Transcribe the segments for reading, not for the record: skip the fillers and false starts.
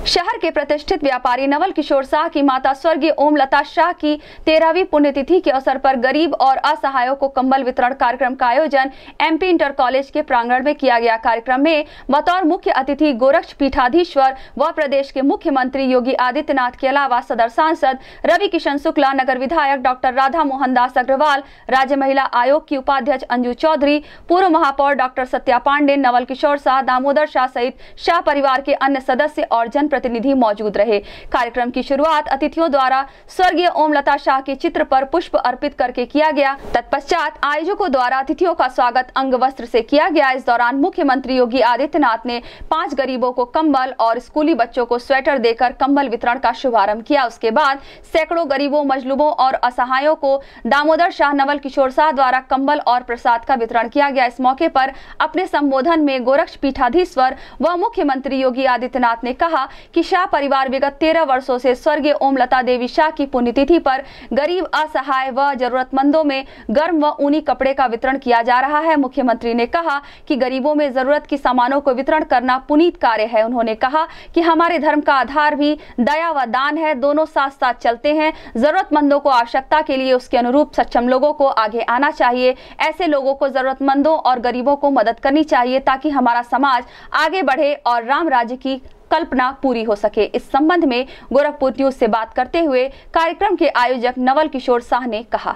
शहर के प्रतिष्ठित व्यापारी नवल किशोर शाह की माता स्वर्गीय ओम लता शाह की 13वीं पुण्यतिथि के अवसर पर गरीब और असहायों को कंबल वितरण कार्यक्रम का आयोजन एमपी इंटर कॉलेज के प्रांगण में किया गया। कार्यक्रम में बतौर मुख्य अतिथि गोरक्ष पीठाधीश्वर व प्रदेश के मुख्यमंत्री योगी आदित्यनाथ के अलावा सदर सांसद रवि किशन शुक्ला, नगर विधायक डॉक्टर राधा मोहन दास अग्रवाल, राज्य महिला आयोग की उपाध्यक्ष अंजू चौधरी, पूर्व महापौर डॉक्टर सत्या पांडे, नवल किशोर शाह, दामोदर शाह सहित शाह परिवार के अन्य सदस्य और जनप्रतिनिधि मौजूद रहे। कार्यक्रम की शुरुआत अतिथियों द्वारा स्वर्गीय ओम लता शाह के चित्र पर पुष्प अर्पित करके किया गया। तत्पश्चात आयोजकों द्वारा अतिथियों का स्वागत अंग वस्त्र से किया गया। इस दौरान मुख्यमंत्री योगी आदित्यनाथ ने 5 गरीबों को कंबल और स्कूली बच्चों को स्वेटर देकर कंबल वितरण का शुभारंभ किया। उसके बाद सैकड़ों गरीबों, मजलूबों और असहायों को दामोदर शाह, नवल किशोर शाह द्वारा कंबल और प्रसाद का वितरण किया गया। इस मौके पर अपने संबोधन में गोरक्ष पीठाधीश्वर व मुख्यमंत्री योगी आदित्यनाथ ने कहा कि शाह परिवार विगत 13 वर्षों से स्वर्गीय ओम लता देवी शाह की पुण्यतिथि पर गरीब, असहाय व जरूरतमंदों में गर्म व ऊनी कपड़े का वितरण किया जा रहा है। मुख्यमंत्री ने कहा कि गरीबों में जरूरत की सामानों को वितरण करना पुनीत कार्य है। उन्होंने कहा कि हमारे धर्म का आधार भी दया व दान है, दोनों साथ साथ चलते हैं। जरूरतमंदों को आवश्यकता के लिए उसके अनुरूप सक्षम लोगों को आगे आना चाहिए। ऐसे लोगों को, जरूरतमंदों और गरीबों को मदद करनी चाहिए ताकि हमारा समाज आगे बढ़े और राम राज्य की कल्पना पूरी हो सके। इस संबंध में गोरखपुर न्यूज से बात करते हुए कार्यक्रम के आयोजक नवल किशोर शाह ने कहा,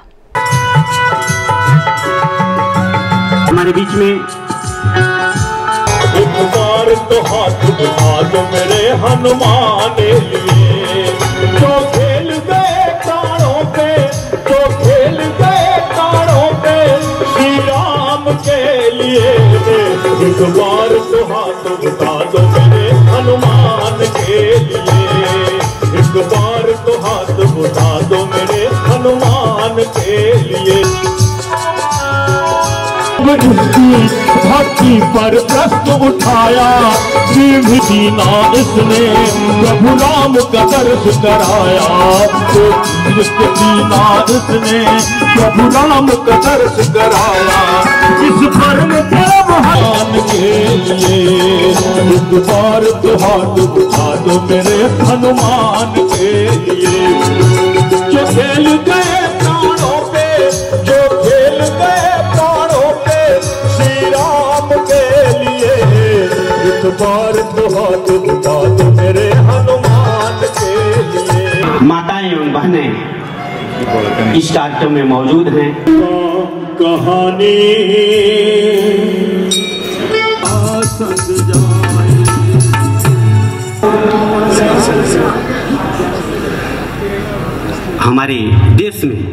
हमारे बीच में एक बार तो हाथ उठा दो मेरे हनुमान लिए, जो खेल गए प्राणों पे, जो खेल गए प्राणों पे श्री राम के लिए। एक बार तो हाथ उठा दो मेरे हनुमान के लिए, एक बार तो हाथ उठा दो मेरे हनुमान के लिए। भक्ति पर प्रश्न उठाया, दीना इसने प्रभु राम का दर्श कराया, तो दीना इसने प्रभु राम का दर्श कराया। इस परम महान के लिए एक बार तो हाथ उठा दो मेरे हनुमान के लिए। जो खेल गए प्राणों पे, जो खेल गए प्राणों पे श्री राम के लिए। एक बार तो हाथ उठा दो मेरे हनुमान के लिए। माताएं एवं बहनें इस कार्यक्रम में मौजूद हैं। कहानी हमारे देश में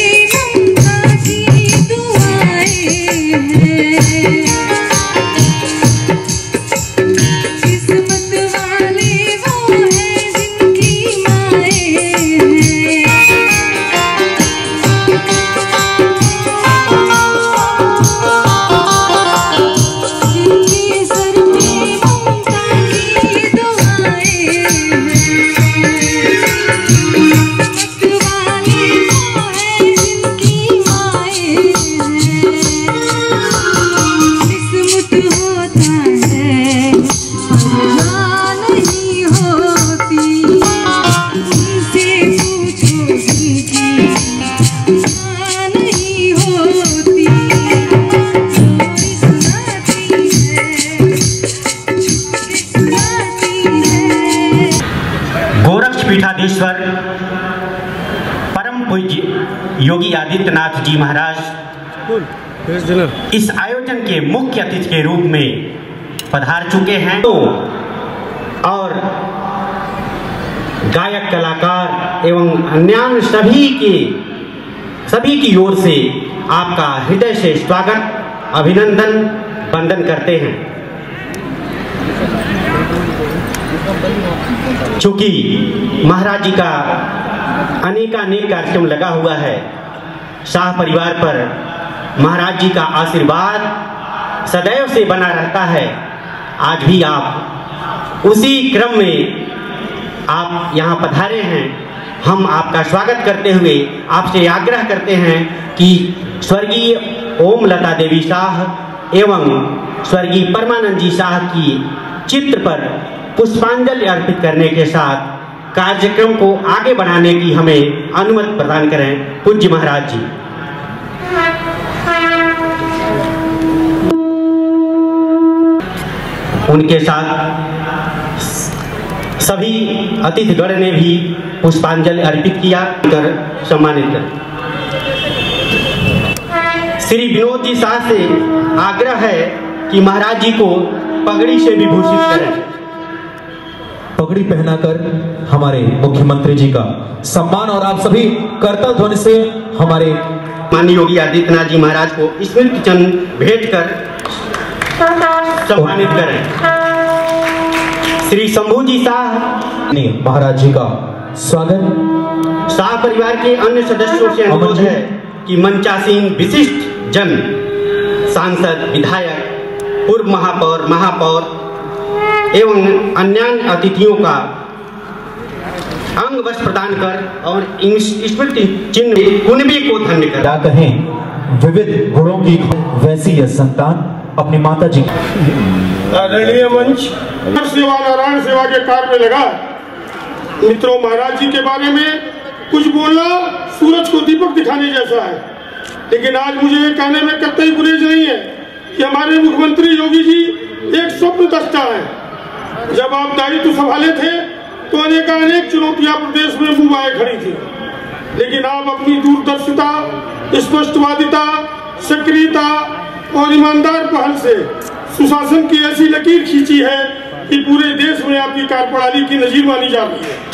पीठाधीश्वर परम पूज्य योगी आदित्यनाथ जी महाराज इस आयोजन के मुख्य अतिथि के रूप में पधार चुके हैं। और गायक, कलाकार एवं अन्य सभी की ओर से आपका हृदय से स्वागत, अभिनंदन, वंदन करते हैं। चूंकि महाराज जी का अनेकानेक कार्यक्रम लगा हुआ है, शाह परिवार पर महाराज जी का आशीर्वाद सदैव से बना रहता है। आज भी आप उसी क्रम में आप यहाँ पधारे हैं। हम आपका स्वागत करते हुए आपसे आग्रह करते हैं कि स्वर्गीय ओम लता देवी शाह एवं स्वर्गीय परमानंद जी शाह की चित्र पर पुष्पांजलि अर्पित करने के साथ कार्यक्रम को आगे बढ़ाने की हमें अनुमति प्रदान करें पूज्य महाराज जी। उनके साथ सभी अतिथिगण ने भी पुष्पांजलि अर्पित किया कर सम्मानित करें। श्री विनोद जी शाह से आग्रह है कि महाराज जी को पगड़ी से विभूषित करें। पगड़ी पहनाकर हमारे मुख्यमंत्री जी का सम्मान और आप सभी करतल ध्वनि से हमारे माननीय योगी आदित्यनाथ जी महाराज को स्मृति चिन्ह भेंट कर सम्मानित करें। श्री शंभू जी शाह ने महाराज जी का स्वागत। शाह परिवार के अन्य सदस्यों से अनुरोध है कि मंचासीन विशिष्ट जन, सांसद, विधायक, पूर्व महापौर, महापौर एवं अन्य अतिथियों का अंग वस्त्र प्रदान कर और स्मृति चिन्ह कुनबी को धन्य कर। क्या कहें, विविध गुणों की वैसी यह संतान अपनी माता जी। आदरणीय मंच सेवा नारायण सेवा के कार्य में लगा। मित्रों, महाराज जी के बारे में कुछ बोलना सूरज को दीपक दिखाने जैसा है, लेकिन आज मुझे ये कहने में कतई गुरेज नहीं है कि हमारे मुख्यमंत्री योगी जी एक स्वप्न दृष्टा है। जब आप दायित्व संभाले थे तो अनेक चुनौतियां प्रदेश में मुंह आए खड़ी थी, लेकिन आप अपनी दूरदर्शिता, स्पष्टवादिता, सक्रियता और ईमानदार पहल से सुशासन की ऐसी लकीर खींची है कि पूरे देश में आपकी कार्यप्रणाली की नजीर मानी जा रही है।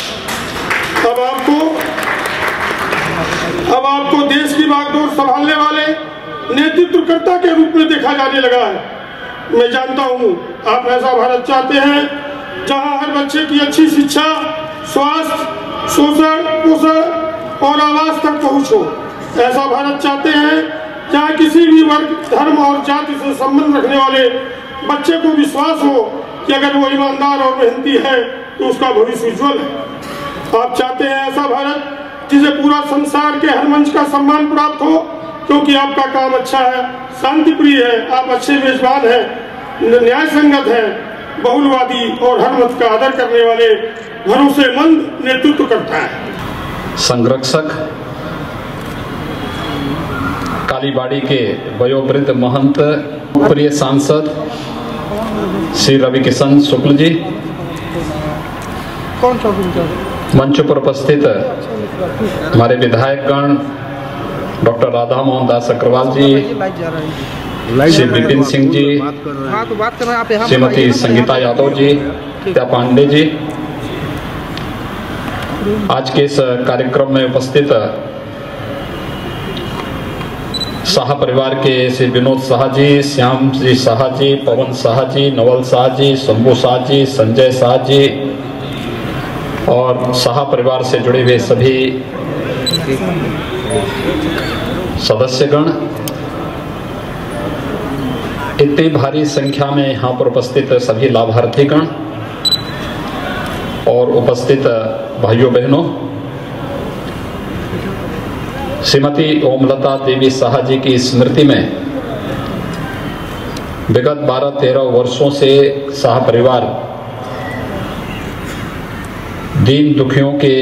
अब आपको देश की बागडोर संभालने वाले नेतृत्वकर्ता के रूप में देखा जाने लगा है। मैं जानता हूँ आप ऐसा भारत चाहते हैं जहाँ हर बच्चे की अच्छी शिक्षा, स्वास्थ्य, शोषण, पोषण और आवास तक पहुँच हो। ऐसा भारत चाहते हैं जहाँ किसी भी वर्ग, धर्म और जाति से संबंध रखने वाले बच्चे को विश्वास हो कि अगर वो ईमानदार और मेहनती है तो उसका भविष्य उज्जवल है। आप चाहते हैं ऐसा भारत जिसे पूरा संसार के हर मंच का सम्मान प्राप्त हो, क्योंकि आपका काम अच्छा है, शांति प्रिय है, आप अच्छे मेजबान हैं, न्याय संगत हैं, बहुलवादी और हर मत का आदर करने वाले भरोसेमंद नेतृत्व करता है। संरक्षक कालीबाड़ी के वयोवृद्ध महंत, प्रिय सांसद श्री रवि किशन शुक्ल जी, मंच पर उपस्थित हमारे विधायकगण डॉक्टर राधा मोहन दास अग्रवाल जी, श्री विपिन सिंह जी, श्रीमती संगीता यादव जी, त्या पांडे जी, आज के इस कार्यक्रम में उपस्थित शाह परिवार के श्री विनोद शाह जी, श्याम जी शाह जी, पवन शाह जी, नवल शाह जी, शंभू शाह जी, संजय शाह जी और शाह परिवार से जुड़े हुए सभी सदस्यगण, इतनी भारी संख्या में यहाँ पर उपस्थित सभी लाभार्थीगण और उपस्थित भाइयों बहनों, श्रीमती ओमलता देवी शाह जी की स्मृति में विगत 12-13 वर्षों से शाह परिवार दीन दुखियों के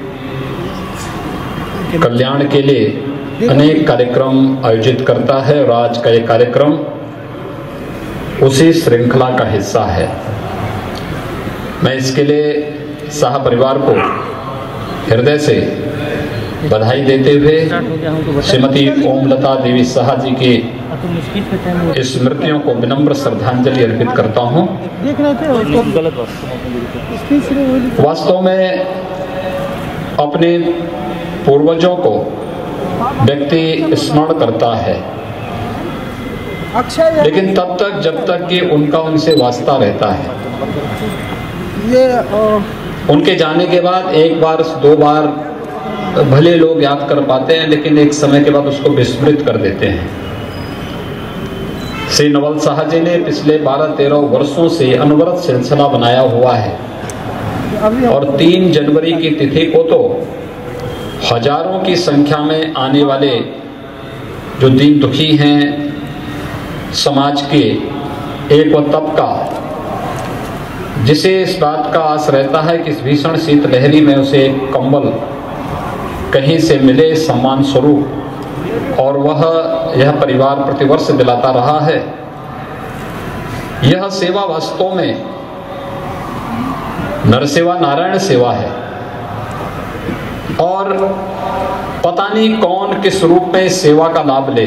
कल्याण के लिए अनेक कार्यक्रम आयोजित करता है और आज का ये कार्यक्रम उसी श्रृंखला का हिस्सा है। मैं इसके लिए शाह परिवार को हृदय से बधाई देते हुए श्रीमती ओमलता देवी शाह जी की स्मृतियों को विनम्र श्रद्धांजलि अर्पित करता हूं। वास्तव में अपने पूर्वजों को व्यक्ति स्मरण करता है, लेकिन तब तक जब तक कि उनका उनसे वास्ता रहता है। उनके जाने के बाद एक बार 2 बार भले लोग याद कर पाते हैं, लेकिन एक समय के बाद उसको विस्मृत कर देते हैं। श्री नवल शाह जी ने पिछले 12-13 वर्षों से अनवरत सिलसिला बनाया हुआ है और 3 जनवरी की तिथि को तो हजारों की संख्या में आने वाले जो दीन दुखी हैं, समाज के एक वो तबका जिसे इस बात का आस रहता है कि इस भीषण शीत लहरी में उसे एक कंबल कहीं से मिले सम्मान स्वरूप, और वह यह परिवार प्रतिवर्ष दिलाता रहा है। यह सेवा वास्तव में नरसेवा नारायण सेवा है, और पता नहीं कौन किस रूप में इस सेवा का लाभ ले।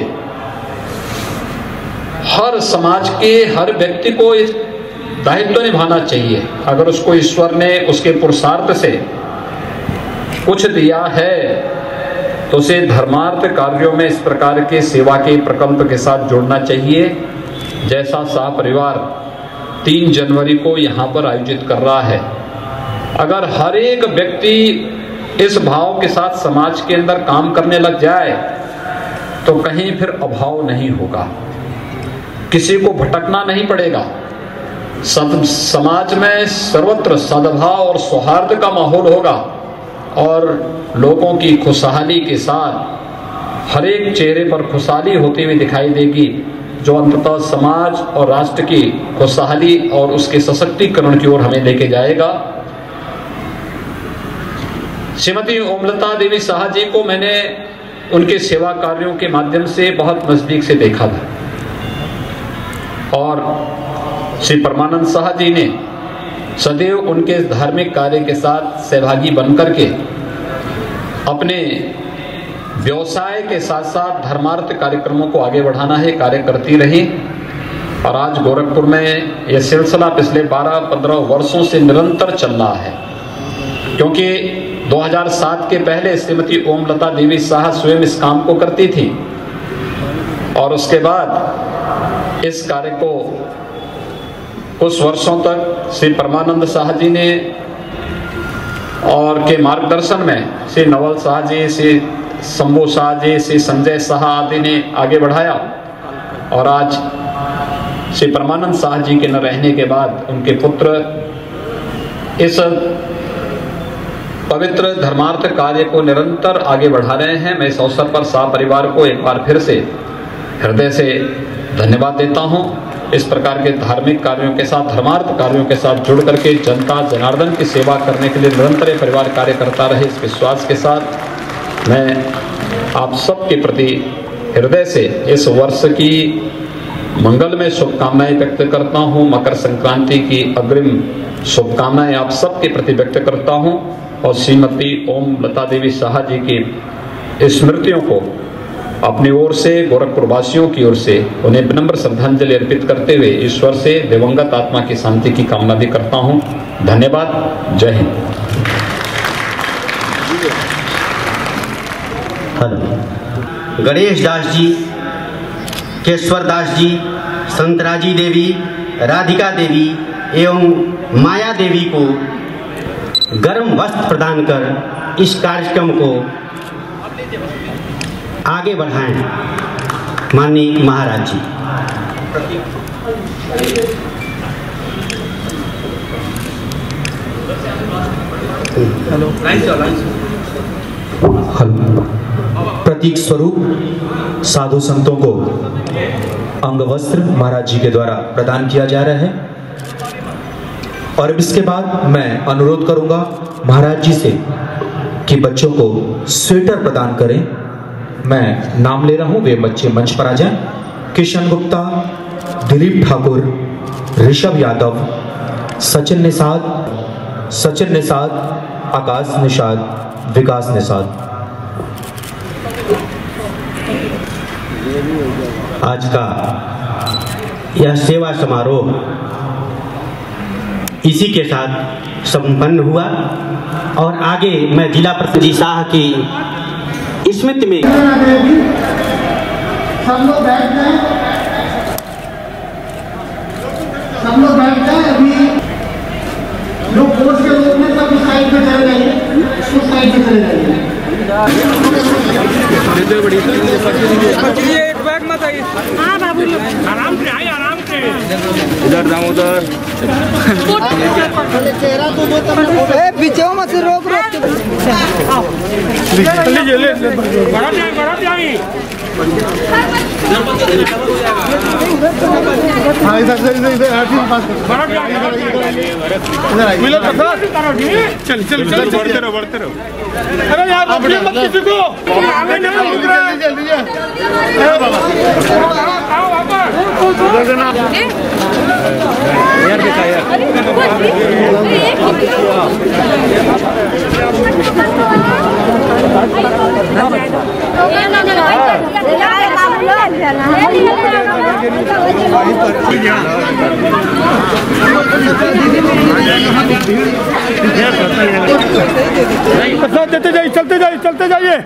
हर समाज के हर व्यक्ति को इस दायित्व निभाना चाहिए। अगर उसको ईश्वर ने उसके पुरुषार्थ से कुछ दिया है तो उसे धर्मार्थ कार्यों में इस प्रकार के सेवा के प्रकल्प के साथ जोड़ना चाहिए, जैसा शाह परिवार 3 जनवरी को यहाँ पर आयोजित कर रहा है। अगर हर एक व्यक्ति इस भाव के साथ समाज के अंदर काम करने लग जाए तो कहीं फिर अभाव नहीं होगा, किसी को भटकना नहीं पड़ेगा। समाज में सर्वत्र सद्भाव और सौहार्द का माहौल होगा, और लोगों की खुशहाली के साथ हर एक चेहरे पर खुशहाली होती हुई दिखाई देगी, जो अंततः समाज और राष्ट्र की खुशहाली और उसके सशक्तिकरण की ओर हमें लेके जाएगा। श्रीमती ओमलता देवी शाह जी को मैंने उनके सेवा कार्यों के माध्यम से बहुत नजदीक से देखा था, और श्री परमानंद शाह जी ने सदैव उनके धार्मिक कार्य के साथ सहभागी बनकर के अपने व्यवसाय के साथ साथ धर्मार्थ कार्यक्रमों को आगे बढ़ाना है कार्य करती रही। और आज गोरखपुर में यह सिलसिला पिछले 12-15 वर्षों से निरंतर चल रहा है, क्योंकि 2007 के पहले श्रीमती ओमलता देवी शाह स्वयं इस काम को करती थी, और उसके बाद इस कार्य को कुछ वर्षों तक श्री परमानंद शाह जी ने और के मार्गदर्शन में श्री नवल शाह जी, श्री शंभू शाह जी, श्री संजय शाह आदि ने आगे बढ़ाया। और आज श्री परमानंद शाह जी के न रहने के बाद उनके पुत्र इस पवित्र धर्मार्थ कार्य को निरंतर आगे बढ़ा रहे हैं। मैं इस अवसर पर शाह परिवार को एक बार फिर से हृदय से धन्यवाद देता हूं। इस प्रकार के धार्मिक कार्यों के साथ, धर्मार्थ कार्यों के साथ जुड़ करके जनता जनार्दन की सेवा करने के लिए निरंतर ये परिवार कार्य करता रहे, इस विश्वास के साथ मैं आप सबके प्रति हृदय से इस वर्ष की मंगलमय शुभकामनाएं व्यक्त करता हूं। मकर संक्रांति की अग्रिम शुभकामनाएं आप सबके प्रति व्यक्त करता हूं, और श्रीमती ओमलता देवी शाह जी की स्मृतियों को अपनी ओर से, गोरखपुर वासियों की ओर से उन्हें विनम्र श्रद्धांजलि अर्पित करते हुए ईश्वर से दिवंगत आत्मा की शांति की कामना भी करता हूं। धन्यवाद। जय हिंद। गणेश दास जी, केशवर दास जी, संतराजी देवी, राधिका देवी एवं माया देवी को गर्म वस्त्र प्रदान कर इस कार्यक्रम को आगे बढ़ाएं। माननीय महाराज जी। हेलो। प्रतीक स्वरूप साधु संतों को अंग वस्त्र महाराज जी के द्वारा प्रदान किया जा रहा है, और इसके बाद मैं अनुरोध करूंगा महाराज जी से कि बच्चों को स्वेटर प्रदान करें। मैं नाम ले रहा हूं, वे बच्चे मंच पर आ जाएं। किशन गुप्ता, दिलीप ठाकुर, ऋषभ यादव, सचिन निषाद, आकाश निषाद, विकास निषाद। आज का यह सेवा समारोह इसी के साथ संपन्न हुआ, और आगे मैं जिला प्रसिद्ध जी शाह की स्मृति में सब लोग बैठ जाएं, अभी लोग कोर्स के लोग में सब उस साइड पे चले जाइए, उस साइड पे चले जाइए। एक बैग मत आइए। हाँ बाबू आराम से आइए, आराम से इधर जाओ, उधर चेहरा तो बहुत पीछे मत रोक लीजिए, बढ़ा जाए चल चल चल बढ़ते रहो बढ़ते रहो। अरे यार मत किसी को आगे नहीं लग रहा है। जल्दी यार देखा यार देते जाइए चलते जाइए चलते जाइए।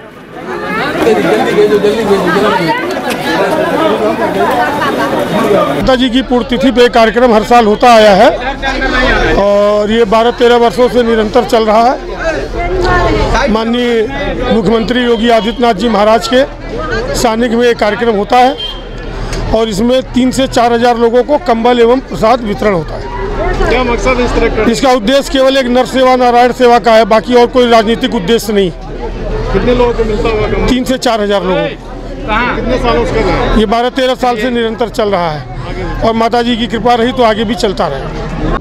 माता जी की पुण्यतिथि पे कार्यक्रम हर साल होता आया है और ये 12-13 वर्षों से निरंतर चल रहा है। माननीय मुख्यमंत्री योगी आदित्यनाथ जी महाराज के सानिध्य में ये कार्यक्रम होता है और इसमें 3 से 4 हजार लोगों को कंबल एवं प्रसाद वितरण होता है। क्या मकसद इस तरह का? इसका उद्देश्य केवल एक नर सेवा नारायण सेवा का है, बाकी और कोई राजनीतिक उद्देश्य नहीं। कितने लोगों को मिलता होगा? 3 से 4 हजार लोगों को। कितने सालों से कर रहे हैं? ये 12-13 साल से निरंतर चल रहा है और माता जी की कृपा रही तो आगे भी चलता रहे।